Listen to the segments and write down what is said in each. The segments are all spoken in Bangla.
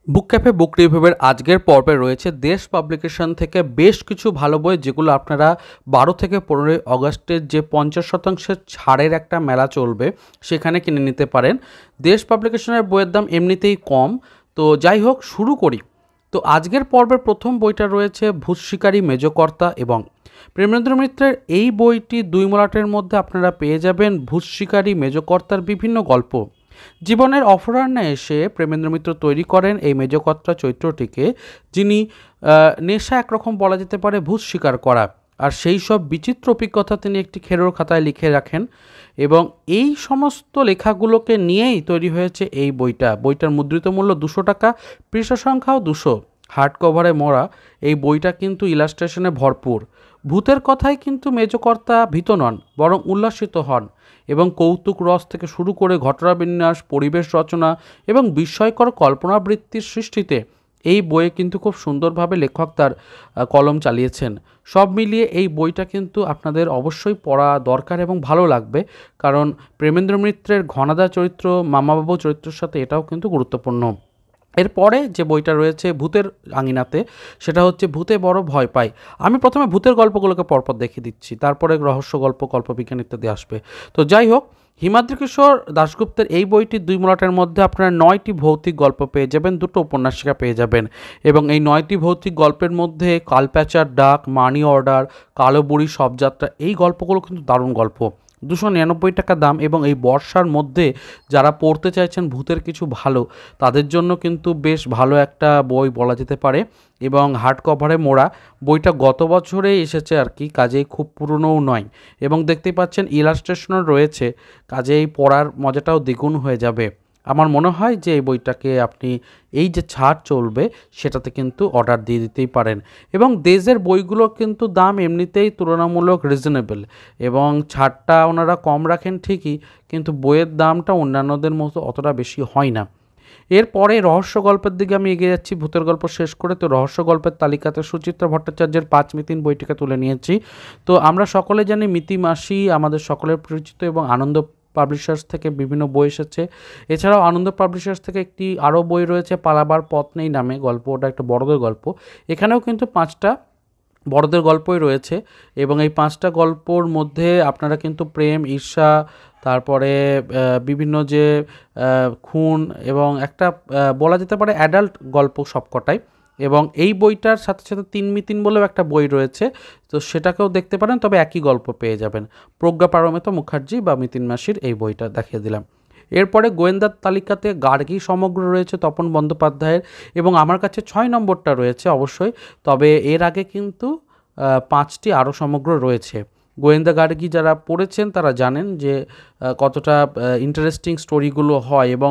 বুক ক্যাফে বুক রিভিউয়ের আজকের পর্বে রয়েছে দেশ পাবলিকেশন থেকে বেশ কিছু ভালো বই, যেগুলো আপনারা 12 থেকে 15 অগস্টের যে 50% ছাড়ের একটা মেলা চলবে সেখানে কিনে নিতে পারেন। দেশ পাবলিকেশনের বইয়ের দাম এমনিতেই কম। তো যাই হোক, শুরু করি। তো আজকের পর্বের প্রথম বইটা রয়েছে ভূতশিকারী মেজকর্তা, এবং প্রেমেন্দ্র মিত্রের এই বইটি দুই মলাটের মধ্যে আপনারা পেয়ে যাবেন ভূতশিকারী মেজকর্তার বিভিন্ন গল্প। জীবনের অফুরান্নে এসে প্রেমেন্দ্র মিত্র তৈরি করেন এই মেজকর্তা চরিত্রটিকে, যিনি নেশা একরকম বলা যেতে পারে ভূত শিকার করা, আর সেই সব বিচিত্র অভিজ্ঞতা তিনি একটি খেরোর খাতায় লিখে রাখেন, এবং এই সমস্ত লেখাগুলোকে নিয়েই তৈরি হয়েছে এই বইটার মুদ্রিত মূল্য 200 টাকা, পৃষ্ঠা সংখ্যাও 200, হার্ড কভারে মোড়া। এই বইটা কিন্তু ইলাস্ট্রেশনে ভরপুর। ভূতের কথায় কিন্তু মেজকর্তা ভীত নন, বরং উল্লাসিত হন, এবং কৌতুক রস থেকে শুরু করে ঘটনাবিন্যাস, পরিবেশ রচনা এবং বিস্ময়কর কল্পনাবৃত্তির সৃষ্টিতে এই বইয়ে কিন্তু খুব সুন্দরভাবে লেখক তার কলম চালিয়েছেন। সব মিলিয়ে এই বইটা কিন্তু আপনাদের অবশ্যই পড়া দরকার এবং ভালো লাগবে, কারণ প্রেমেন্দ্র মিত্রের ঘনাদা চরিত্র, মামাবাবু চরিত্রের সাথে এটাও কিন্তু গুরুত্বপূর্ণ। এরপরে যে বইটা রয়েছে ভূতের আঙিনাতে, সেটা হচ্ছে ভূতে বড় ভয় পায়। আমি প্রথমে ভূতের গল্পগুলোকে পরপর দেখিয়ে দিচ্ছি, তারপরে রহস্য গল্প, কল্পবিজ্ঞান ইত্যাদি আসবে। তো যাই হোক, হিমাদ্রি কিশোর দাশগুপ্তের এই বইটি দুই মলাটের মধ্যে আপনারা 9টি ভৌতিক গল্প পেয়ে যাবেন, 2টো উপন্যাসিকা পেয়ে যাবেন, এবং এই 9টি ভৌতিক গল্পের মধ্যে কালপ্যাচার ডাক, মানি অর্ডার, কালো বুড়ি শবযাত্রা, এই গল্পগুলো কিন্তু দারুণ গল্প। 299 টাকা দাম, এবং এই বর্ষার মধ্যে যারা পড়তে চাইছেন ভূতের কিছু ভালো, তাদের জন্য কিন্তু বেশ ভালো একটা বই বলা যেতে পারে, এবং হার্ড কভারে মোড়া। বইটা গত বছরে এসেছে আর কি, কাজেই খুব পুরনোও নয়, এবং দেখতেই পাচ্ছেন ইলাস্ট্রেশনও রয়েছে, কাজেই পড়ার মজাটাও দ্বিগুণ হয়ে যাবে। আমার মনে হয় যে এই বইটাকে আপনি এই যে ছাড় চলবে সেটাতে কিন্তু অর্ডার দিয়ে দিতেই পারেন, এবং দেশের বইগুলো কিন্তু দাম এমনিতেই তুলনামূলক রিজনেবল, এবং ছাড়টা ওনারা কম রাখেন ঠিকই, কিন্তু বইয়ের দামটা অন্যান্যদের মতো অতটা বেশি হয় না। এরপরে রহস্য গল্পের দিকে আমি এগিয়ে যাচ্ছি। ভূতের গল্প শেষ করে তো রহস্য গল্পের তালিকাতে সুচিত্রা ভট্টাচার্যের 5 মিতিন বইটিকে তুলে নিয়েছি। তো আমরা সকলে জানি মিতি মাসি আমাদের সকলের পরিচিত, এবং আনন্দ পাবলিশার্স থেকে বিভিন্ন বই এসেছে। এছাড়াও আনন্দ পাবলিশার্স থেকে একটি আরও বই রয়েছে পালাবার পথ নেই নামে, গল্প, ওটা একটা বড়দের গল্প। এখানেও কিন্তু 5টা বড়দের গল্পই রয়েছে, এবং এই 5টা গল্পর মধ্যে আপনারা কিন্তু প্রেম, ঈর্ষা, তারপরে বিভিন্ন যে খুন, এবং একটা বলা যেতে পারে অ্যাডাল্ট গল্প সবকটাই। এবং এই বইটার সাথে সাথে 3 মিতিন বলেও একটা বই রয়েছে, তো সেটাকেও দেখতে পারেন, তবে একই গল্প পেয়ে যাবেন। প্রজ্ঞা পারমিতা মুখার্জি বা মিতিন মাসির এই বইটা দেখিয়ে দিলাম। এরপরে গোয়েন্দার তালিকাতে গার্গী সমগ্র রয়েছে তপন বন্দ্যোপাধ্যায়ের, এবং আমার কাছে 6 নম্বরটা রয়েছে অবশ্যই, তবে এর আগে কিন্তু 5টি আরও সমগ্র রয়েছে। গোয়েন্দা গার্গী যারা পড়েছেন তারা জানেন যে কতটা ইন্টারেস্টিং স্টোরিগুলো হয়, এবং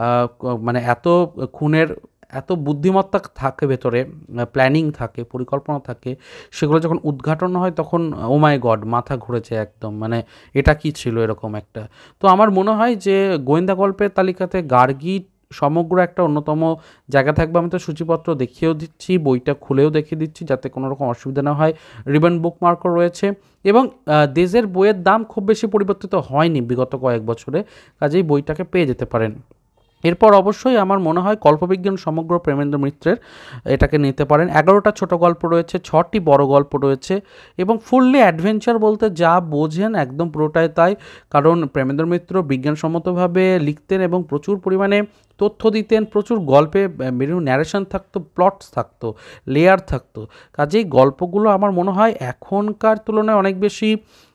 মানে এত খুনের এত বুদ্ধিমত্তা থাকে ভেতরে, প্ল্যানিং থাকে, পরিকল্পনা থাকে, সেগুলো যখন উদ্ঘাটন হয় তখন ও মাই গড, মাথা ঘুরেছে একদম, মানে এটা কি ছিল এরকম একটা। তো আমার মনে হয় যে গোয়েন্দা গল্পের তালিকাতে গার্গী সমগ্র একটা অন্যতম জায়গা থাকবে। আমি তো সূচিপত্র দেখিয়েও দিচ্ছি, বইটা খুলেও দেখিয়ে দিচ্ছি, যাতে কোনো রকম অসুবিধা না হয়। রিবন বুকমার্কও রয়েছে, এবং দেশের বইয়ের দাম খুব বেশি পরিবর্তিত হয়নি বিগত কয়েক বছরে, কাজেই বইটাকে পেয়ে যেতে পারেন। এরপর অবশ্যই আমার মনে হয় কল্পবিজ্ঞান সমগ্র প্রেমেন্দ্র মিত্রের, এটাকে নিতে পারেন। 11টা ছোট গল্প রয়েছে, 6টি বড় গল্প রয়েছে, এবং ফুললি অ্যাডভেঞ্চার বলতে যা বোঝেন একদম পুরোটাই তাই, কারণ প্রেমেন্দ্র মিত্র বিজ্ঞানসম্মতভাবে লিখতেন এবং প্রচুর পরিমাণে তথ্য দিতেন, প্রচুর গল্পে বিভিন্ন ন্যারেশন থাকতো, প্লটস থাকতো, লেয়ার থাকতো, কাজেই গল্পগুলো আমার মনে হয় এখনকার তুলনায় অনেক বেশি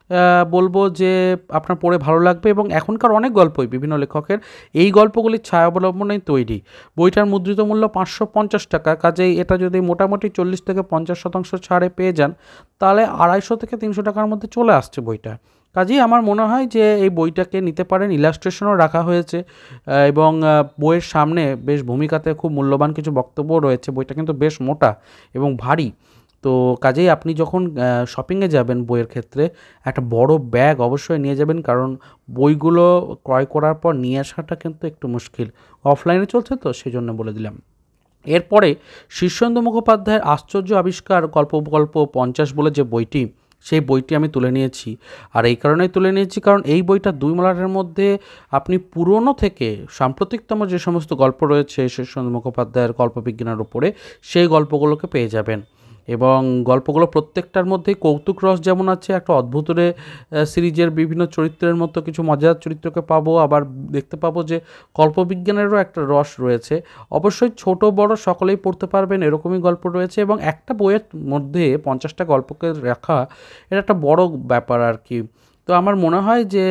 বলবো যে আপনার পড়ে ভালো লাগবে। এবং এখনকার অনেক গল্পই বিভিন্ন লেখকের এই গল্পগুলির ছায়া অবলম্বনেই তৈরি। বইটার মুদ্রিত মূল্য 550 টাকা, কাজেই এটা যদি মোটামুটি 40 থেকে 50% ছাড়ে পেয়ে যান, তাহলে 250 থেকে 300 টাকার মধ্যে চলে আসছে বইটা। কাজেই আমার মনে হয় যে এই বইটাকে নিতে পারেন। ইলাস্ট্রেশনও রাখা হয়েছে, এবং বইয়ের সামনে বেশ ভূমিকাতে খুব মূল্যবান কিছু বক্তব্য রয়েছে। বইটা কিন্তু বেশ মোটা এবং ভারী, তো কাজেই আপনি যখন শপিংয়ে যাবেন বইয়ের ক্ষেত্রে একটা বড় ব্যাগ অবশ্যই নিয়ে যাবেন, কারণ বইগুলো ক্রয় করার পর নিয়ে আসাটা কিন্তু একটু মুশকিল। অফলাইনে চলছে তো সেই জন্য বলে দিলাম। এরপরে শীর্ষেন্দু মুখোপাধ্যায়ের আশ্চর্য আবিষ্কার গল্প 50 বলে যে বইটি, সেই বইটি আমি তুলে নিয়েছি। আর এই কারণেই তুলে নিয়েছি কারণ এই বইটা দুই মলাটের মধ্যে আপনি পুরনো থেকে সাম্প্রতিকতম যে সমস্ত গল্প রয়েছে ঈশ্বরচন্দ্র মুখোপাধ্যায়ের কল্পবিজ্ঞানের উপরে সেই গল্পগুলোকে পেয়ে যাবেন। এবং গল্পগুলো প্রত্যেকটার মধ্যেই কৌতুক রস যেমন আছে, একটা অদ্ভুতরে সিরিজের বিভিন্ন চরিত্রের মতো কিছু মজার চরিত্রকে পাবো, আবার দেখতে পাবো যে কল্পবিজ্ঞানেরও একটা রস রয়েছে। অবশ্যই ছোট বড় সকলেই পড়তে পারবেন এরকমই গল্প রয়েছে, এবং একটা বইয়ের মধ্যে 50টা গল্পকে রাখা এটা একটা বড় ব্যাপার আর কি। তো আমার মনে হয় যে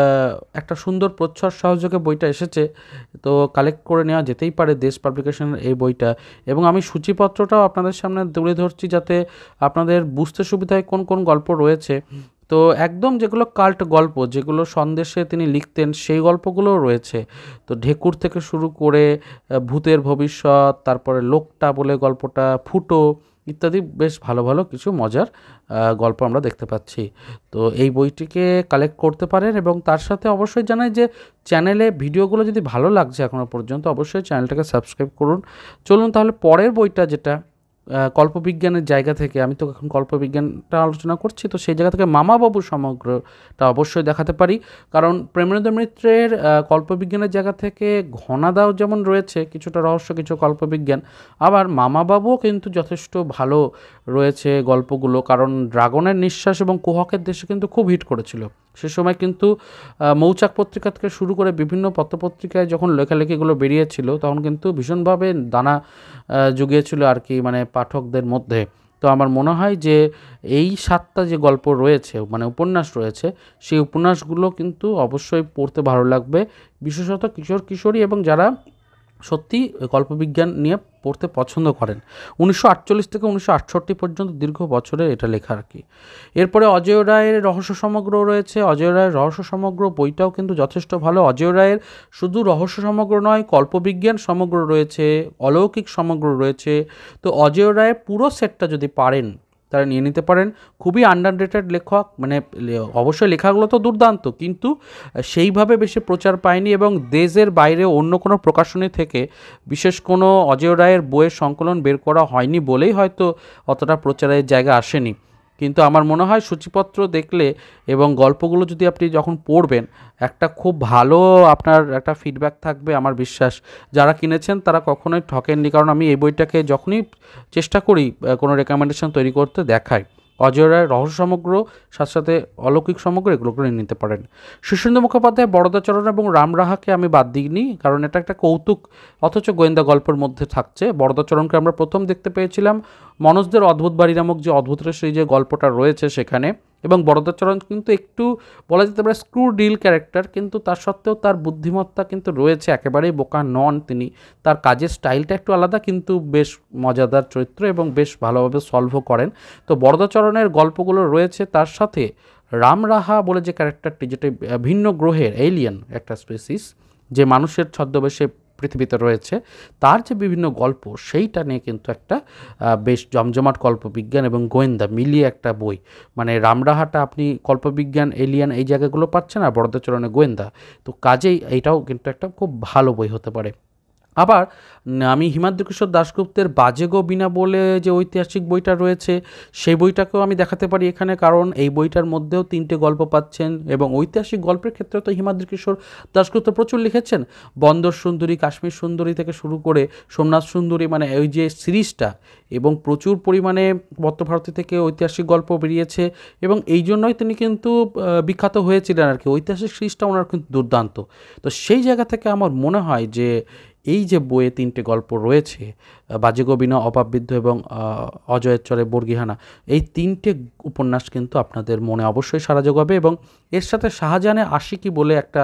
একটা সুন্দর প্রচ্ছদ সহযোগে বইটা এসেছে, তো কালেক্ট করে নেওয়া যেতেই পারে দেশ পাবলিকেশনের এই বইটা। এবং আমি সূচিপত্রটাও আপনাদের সামনে তুলে ধরছি যাতে আপনাদের বুঝতে সুবিধা হয় কোন কোন গল্প রয়েছে। তো একদম যেগুলো কাল্ট গল্প, যেগুলো সন্দেশে তিনি লিখতেন সেই গল্পগুলোও রয়েছে। তো ঢেকুর থেকে শুরু করে ভূতের ভবিষ্যৎ, তারপরে লোকটা বলে গল্পটা, ফুটো ইত্যাদি বেশ ভালো ভালো কিছু মজার গল্প আমরা দেখতে পাচ্ছি। তো এই বইটিকে কালেক্ট করতে পারেন, এবং তার সাথে অবশ্যই জানাই যে চ্যানেলে ভিডিওগুলো যদি ভালো লাগছে এখনও পর্যন্ত অবশ্যই চ্যানেলটাকে সাবস্ক্রাইব করুন। চলুন তাহলে পরের বইটা, যেটা কল্পবিজ্ঞানের জায়গা থেকে, আমি তো এখন কল্পবিজ্ঞানটা আলোচনা করছি, তো সেই জায়গা থেকে মামাবাবু সমগ্রটা অবশ্যই দেখাতে পারি। কারণ প্রেমেন্দ্র মিত্রের কল্পবিজ্ঞানের জায়গা থেকে ঘনাদাও যেমন রয়েছে কিছুটা রহস্য, কিছু কল্পবিজ্ঞান, আবার মামাবাবুও কিন্তু যথেষ্ট ভালো রয়েছে গল্পগুলো। কারণ ড্রাগনের নিঃশ্বাস এবং কুহকের দেশে কিন্তু খুব হিট করেছিল সে সময়, কিন্তু মৌচাক পত্রিকা থেকে শুরু করে বিভিন্ন পত্রপত্রিকায় যখন লেখালেখিগুলো বেরিয়েছিল তখন কিন্তু ভীষণভাবে দানা জুগিয়েছিল আর কি, মানে পাঠকদের মধ্যে। তো আমার মনে হয় যে এই 7টা যে গল্প রয়েছে, মানে উপন্যাস রয়েছে, সেই উপন্যাসগুলো কিন্তু অবশ্যই পড়তে ভালো লাগবে, বিশেষত কিশোর কিশোরী এবং যারা সত্যি কল্পবিজ্ঞান নিয়ে পড়তে পছন্দ করেন। 1948 থেকে 1968 পর্যন্ত দীর্ঘ বছরের এটা লেখা আর কি। এরপরে অজয় রায়ের রহস্য সমগ্র রয়েছে। অজয় রায়ের রহস্য সমগ্র বইটাও কিন্তু যথেষ্ট ভালো। অজয় রায়ের শুধু রহস্য সমগ্র নয়, কল্পবিজ্ঞান সমগ্র রয়েছে, অলৌকিক সমগ্র রয়েছে। তো অজয় রায়ের পুরো সেটটা যদি পারেন তারা নিয়ে নিতে পারেন। খুবই আন্ডাররেটেড লেখক, মানে অবশ্যই লেখাগুলো তো দুর্দান্ত, কিন্তু সেইভাবে বেশি প্রচার পায়নি, এবং দেশের বাইরে অন্য কোনো প্রকাশনী থেকে বিশেষ কোনো অজয় রায়ের বইয়ের সংকলন বের করা হয়নি বলেই হয়তো অতটা প্রচারের জায়গা আসেনি। কিন্তু আমার মনে হয় সূচিপত্র দেখলে এবং গল্পগুলো যদি আপনি যখন পড়বেন, একটা খুব ভালো আপনার একটা ফিডব্যাক থাকবে আমার বিশ্বাস। যারা কিনেছেন তারা কখনোই ঠকেননি, কারণ আমি এই বইটাকে যখনই চেষ্টা করি কোনো রেকমেন্ডেশন তৈরি করতে দেখাই। অজয় রায়ের রহস্য সমগ্র, সাথে সাথে অলৌকিক সমগ্র, এগুলো করে নিতে পারেন। সুশীন্দ্র মুখোপাধ্যায় বরদাচরণ এবং রামরাহাকে আমি বাদ দিইনি, কারণ এটা একটা কৌতুক অথচ গোয়েন্দা গল্পের মধ্যে থাকছে। বরদাচরণকে আমরা প্রথম দেখতে পেয়েছিলাম মনোজদের অদ্ভুত বাড়ি নামক যে অদ্ভুতের সেই যে গল্পটা রয়েছে সেখানে, এবং বরদাচরণ কিন্তু একটু বলা যেতে পারে স্ক্রু ডিল ক্যারেক্টার, কিন্তু তার সত্ত্বেও তার বুদ্ধিমত্তা কিন্তু রয়েছে, একেবারেই বোকা নন তিনি। তার কাজের স্টাইলটা একটু আলাদা, কিন্তু বেশ মজাদার চরিত্র এবং বেশ ভালোভাবে সলভও করেন। তো বরদাচরণের গল্পগুলো রয়েছে, তার সাথে রামরাহা বলে যে ক্যারেক্টারটি, যেটা ভিন্ন গ্রহের এলিয়েন একটা স্পেসিস, যে মানুষের ছদ্মবেশে পৃথিবীতে রয়েছে, তার যে বিভিন্ন গল্প সেইটা নিয়ে কিন্তু একটা বেশ জমজমাট কল্পবিজ্ঞান এবং গোয়েন্দা মিলিয়ে একটা বই। মানে রামরাহাটা আপনি কল্পবিজ্ঞান, এলিয়েন এই জায়গাগুলো পাচ্ছেন, আর বরদাচরণে গোয়েন্দা, তো কাজেই এইটাও কিন্তু একটা খুব ভালো বই হতে পারে। আবার আমি হিমাদ্রিকিশোর দাশগুপ্তের বাজে গো বিনা বলে যে ঐতিহাসিক বইটা রয়েছে সেই বইটাকেও আমি দেখাতে পারি এখানে, কারণ এই বইটার মধ্যেও 3টে গল্প পাচ্ছেন, এবং ঐতিহাসিক গল্পের ক্ষেত্রে তো হিমাদ্রিকিশোর দাশগুপ্ত প্রচুর লিখেছেন। বন্দর সুন্দরী, কাশ্মীর সুন্দরী থেকে শুরু করে সোমনাথ সুন্দরী, মানে ওই যে সিরিজটা, এবং প্রচুর পরিমাণে পত্রভারতী থেকে ঐতিহাসিক গল্প বেরিয়েছে, এবং এই জন্যই তিনি কিন্তু বিখ্যাত হয়েছিলেন আর কি। ঐতিহাসিক সিরিজটা ওনার কিন্তু দুর্দান্ত। তো সেই জায়গা থেকে আমার মনে হয় যে এই যে বইয়ে 3টে গল্প রয়েছে, বাজে গো বিনা, অভাববিদ্ধ এবং অজয়ের চরে বর্গিহানা, এই 3টে উপন্যাস কিন্তু আপনাদের মনে অবশ্যই সাড়া জোগাবে। এবং এর সাথে শাহজাহানে আশিকি বলে একটা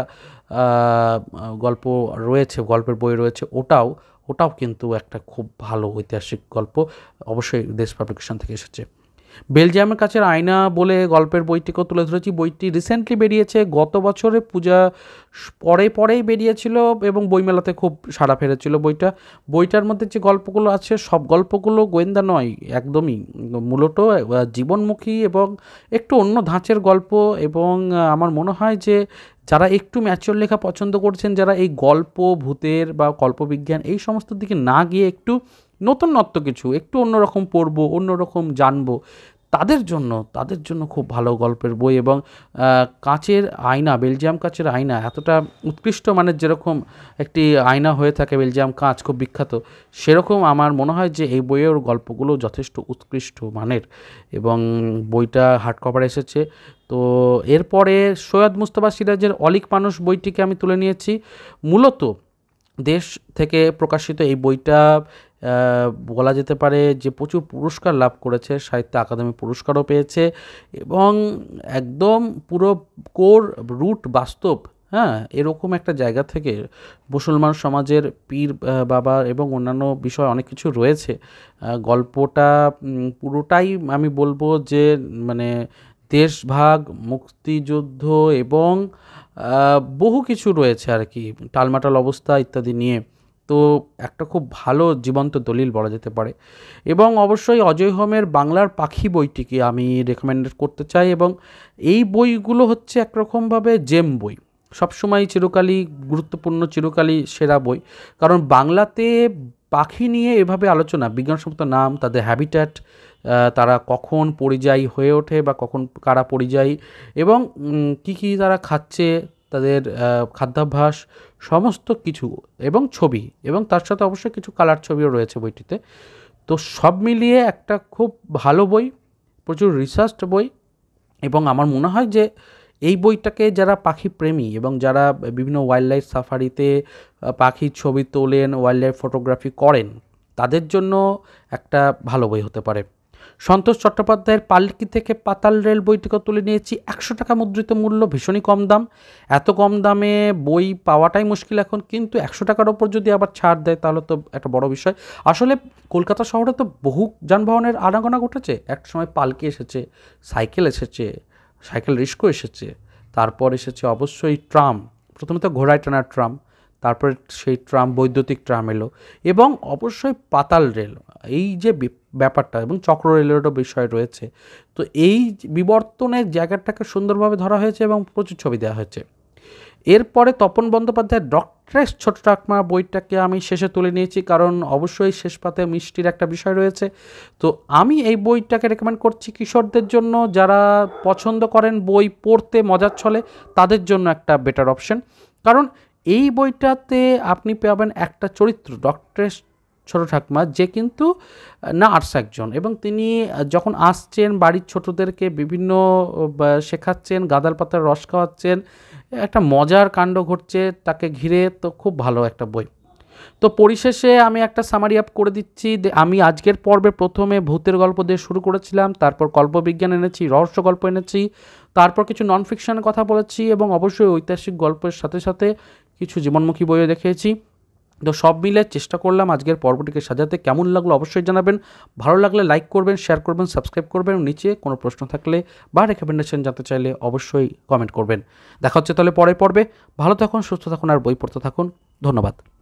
গল্প রয়েছে, গল্পের বই রয়েছে, ওটাও কিন্তু একটা খুব ভালো ঐতিহাসিক গল্প, অবশ্যই দেশ পাবলিকেশন থেকে এসেছে। বেলজিয়ামের কাছের আয়না বলে গল্পের বইটিকেও তুলে ধরেছি। বইটি রিসেন্টলি বেরিয়েছে, গত বছরে পূজা পরেই বেরিয়েছিল, এবং বইমেলাতে খুব সাড়া ফেলেছিল বইটার মধ্যে যে গল্পগুলো আছে সব গল্পগুলো গোয়েন্দা নয় একদমই, মূলত জীবনমুখী এবং একটু অন্য ধাঁচের গল্প। এবং আমার মনে হয় যে যারা একটু ম্যাচিওর লেখা পছন্দ করছেন, যারা এই গল্প, ভূতের বা কল্পবিজ্ঞান এই সমস্ত দিকে না গিয়ে একটু নতুনত্ব কিছু, একটু অন্যরকম পড়বো, অন্যরকম জানবো, তাদের জন্য খুব ভালো গল্পের বই। এবং কাচের আয়না, বেলজিয়াম কাচের আয়না এতটা উৎকৃষ্ট মানের, যেরকম একটি আয়না হয়ে থাকে বেলজিয়াম কাচ খুব বিখ্যাত, সেরকম আমার মনে হয় যে এই বইয়ের গল্পগুলো যথেষ্ট উৎকৃষ্ট মানের। এবং বইটা হার্ড কভার এসেছে। তো এরপরে সৈয়দ মুজতবা সিরাজের অলীক মানুষ বইটিকে আমি তুলে নিয়েছি। মূলত দেশ থেকে প্রকাশিত এই বইটা বলা যেতে পারে যে প্রচুর পুরস্কার লাভ করেছে, সাহিত্য আকাদেমি পুরস্কারও পেয়েছে। এবং একদম পুরো কোর রুট বাস্তব, হ্যাঁ, এরকম একটা জায়গা থেকে মুসলমান সমাজের পীর বাবা এবং অন্যান্য বিষয় অনেক কিছু রয়েছে। গল্পটা পুরোটাই আমি বলবো যে মানে দেশভাগ, মুক্তিযুদ্ধ এবং বহু কিছু রয়েছে আর কি, টালমাটাল অবস্থা ইত্যাদি নিয়ে। তো একটা খুব ভালো জীবন্ত দলিল বলা যেতে পারে। এবং অবশ্যই অজয় হোমের বাংলার পাখি বইটিকে আমি রেকমেন্ড করতে চাই। এবং এই বইগুলো হচ্ছে একরকমভাবে জেম বই, সবসময় চিরকালই গুরুত্বপূর্ণ, চিরকালই সেরা বই। কারণ বাংলাতে পাখি নিয়ে এভাবে আলোচনা, বিজ্ঞানসম্মত নাম, তাদের হ্যাবিট্যাট, তারা কখন পরিযায়ী হয়ে ওঠে বা কখন কারা পরিযায়ী, এবং কী কী তারা খাচ্ছে, তাদের খাদ্যাভ্যাস, সমস্ত কিছু, এবং ছবি, এবং তার সাথে অবশ্যই কিছু কালার ছবিও রয়েছে বইটিতে। তো সব মিলিয়ে একটা খুব ভালো বই, প্রচুর রিসার্চড বই। এবং আমার মনে হয় যে এই বইটাকে যারা পাখি প্রেমী এবং যারা বিভিন্ন ওয়াইল্ড লাইফ সাফারিতে পাখির ছবি তোলেন, ওয়াইল্ড লাইফ ফটোগ্রাফি করেন, তাদের জন্য একটা ভালো বই হতে পারে। সন্তোষ চট্টোপাধ্যায়ের পালকি থেকে পাতাল রেল বইটিকে তুলে নিয়েছি। 100 টাকা মুদ্রিত মূল্য, ভীষণই কম দাম। এত কম দামে বই পাওয়াটাই মুশকিল এখন, কিন্তু 100 টাকার ওপর যদি আবার ছাড় দেয় তাহলে তো একটা বড় বিষয়। আসলে কলকাতা শহরে তো বহু যানবাহনের আনাগোনা ঘটেছে। এক সময় পালকি এসেছে, সাইকেল এসেছে, সাইকেল রিস্কো এসেছে, তারপর এসেছে অবশ্যই ট্রাম, প্রথমে তো ঘোড়ায় টানা ট্রাম, তারপরে সেই ট্রাম বৈদ্যুতিক ট্রাম এলো, এবং অবশ্যই পাতাল রেল, এই যে ব্যাপারটা, এবং চক্র রেলেরও বিষয় রয়েছে। তো এই বিবর্তনের জায়গাটাকে সুন্দরভাবে ধরা হয়েছে এবং প্রচুর ছবি দেওয়া হয়েছে। এরপরে তপন বন্দ্যোপাধ্যায়ের ডক্টরেস ছোট ঠাকুমা বইটাকে আমি শেষে তুলে নিয়েছি, কারণ অবশ্যই শেষ পাতে মিষ্টির একটা বিষয় রয়েছে। তো আমি এই বইটাকে রেকমেন্ড করছি কিশোরদের জন্য, যারা পছন্দ করেন বই পড়তে মজার ছলে, তাদের জন্য একটা বেটার অপশন। কারণ এই বইটাতে আপনি পাবেন একটা চরিত্র, ডক্টরেস ছোট ঠাকুমা, যে কিন্তু নার্স একজন, এবং তিনি যখন আসছেন বাড়ির ছোটদেরকে বিভিন্ন শেখাচ্ছেন, গাঁদাল পাতার রস খাওয়াচ্ছেন, একটা মজার কাণ্ড ঘটছে তাকে ঘিরে। তো খুব ভালো একটা বই। তো পরিশেষে আমি একটা সামারি আপ করে দিচ্ছি। আমি আজকের পর্বে প্রথমে ভূতের গল্প দিয়ে শুরু করেছিলাম, তারপর কল্পবিজ্ঞান এনেছি, রহস্য গল্প এনেছি, তারপর কিছু নন ফিকশনের কথা বলেছি, এবং অবশ্যই ঐতিহাসিক গল্পের সাথে সাথে কিছু জীবনমুখী বইও দেখিয়েছি। তো সব মিলে চেষ্টা করলাম আজকের পর্বটিকে সাজাতে। কেমন লাগলো অবশ্যই জানাবেন। ভালো লাগলে লাইক করবেন, শেয়ার করবেন, সাবস্ক্রাইব করবেন। নিচে কোনো প্রশ্ন থাকলে বা রেকমেন্ডেশন জানতে চাইলে অবশ্যই কমেন্ট করবেন। দেখা হচ্ছে তাহলে পরের পর্বে। ভালো থাকুন, সুস্থ থাকুন, আর বই পড়তে থাকুন। ধন্যবাদ।